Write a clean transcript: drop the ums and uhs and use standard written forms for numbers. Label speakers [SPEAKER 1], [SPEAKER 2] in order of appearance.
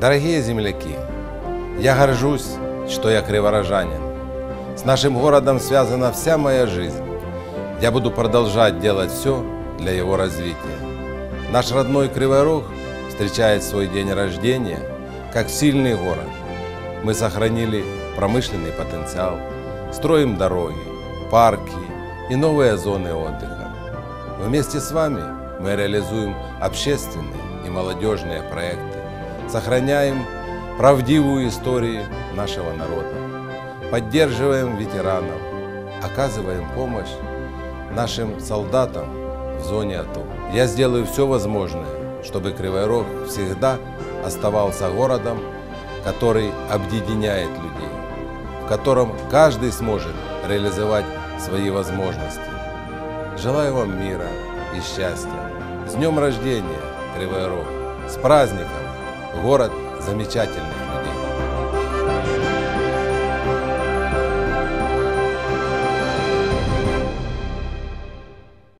[SPEAKER 1] Дорогие земляки, я горжусь, что я криворожанин. С нашим городом связана вся моя жизнь. Я буду продолжать делать все для его развития. Наш родной Кривой Рог встречает свой день рождения как сильный город. Мы сохранили промышленный потенциал, строим дороги, парки и новые зоны отдыха. Вместе с вами мы реализуем общественные и молодежные проекты, сохраняем правдивую историю нашего народа, поддерживаем ветеранов, оказываем помощь нашим солдатам в зоне АТО. Я сделаю все возможное, чтобы Кривой Рог всегда оставался городом, который объединяет людей, в котором каждый сможет реализовать свои возможности. Желаю вам мира и счастья. С днем рождения, Кривой Рог! С праздником, город замечательных людей!